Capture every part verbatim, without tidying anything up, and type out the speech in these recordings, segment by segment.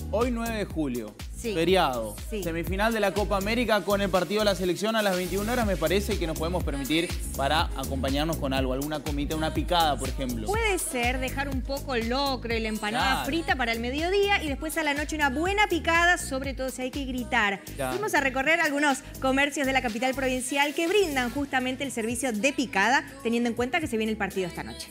Hoy nueve de julio, Sí. feriado, Sí. semifinal de la Copa América con el partido de la selección a las veintiuna horas, me parece que nos podemos permitir para acompañarnos con algo, alguna comida, una picada, por ejemplo. Puede ser dejar un poco el locro y la empanada Claro. frita para el mediodía y después a la noche una buena picada, sobre todo si hay que gritar. Ya. Fuimos a recorrer algunos comercios de la capital provincial que brindan justamente el servicio de picada, teniendo en cuenta que se viene el partido esta noche.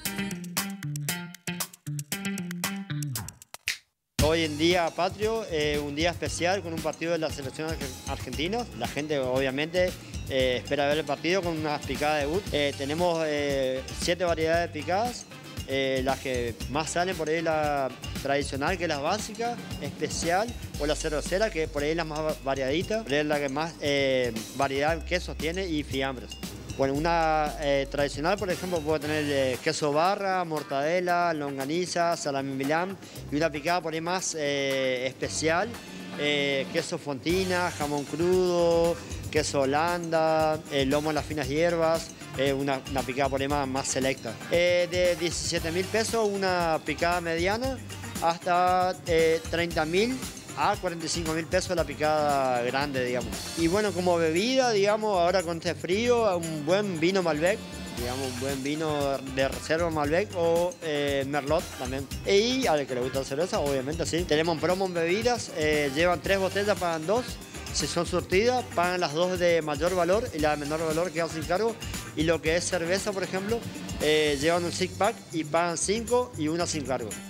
Hoy en día patrio, eh, un día especial con un partido de la selección arge- argentina. La gente obviamente eh, espera ver el partido con unas picadas de debut. Eh, tenemos eh, siete variedades de picadas. Eh, las que más salen por ahí la tradicional, que es la básica, especial, o la cervecera, que por ahí es la más variadita, por ahí es la que más eh, variedad en quesos tiene y fiambres. Bueno, una eh, tradicional, por ejemplo, puede tener eh, queso barra, mortadela, longaniza, salami milán, y una picada por ahí más eh, especial, eh, queso fontina, jamón crudo, queso holanda, eh, lomo en las finas hierbas, eh, una, una picada por ahí más, más selecta. Eh, de diecisiete mil pesos una picada mediana hasta eh, treinta mil a cuarenta y cinco mil pesos la picada grande, digamos. Y bueno, como bebida, digamos, ahora con este frío, un buen vino Malbec, digamos, un buen vino de reserva Malbec o eh, Merlot también. Y al que le gusta la cerveza, obviamente, sí. Tenemos promo en bebidas, eh, llevan tres botellas, pagan dos. Si son surtidas, pagan las dos de mayor valor y la de menor valor queda sin cargo. Y lo que es cerveza, por ejemplo, eh, llevan un six pack y pagan cinco y una sin cargo.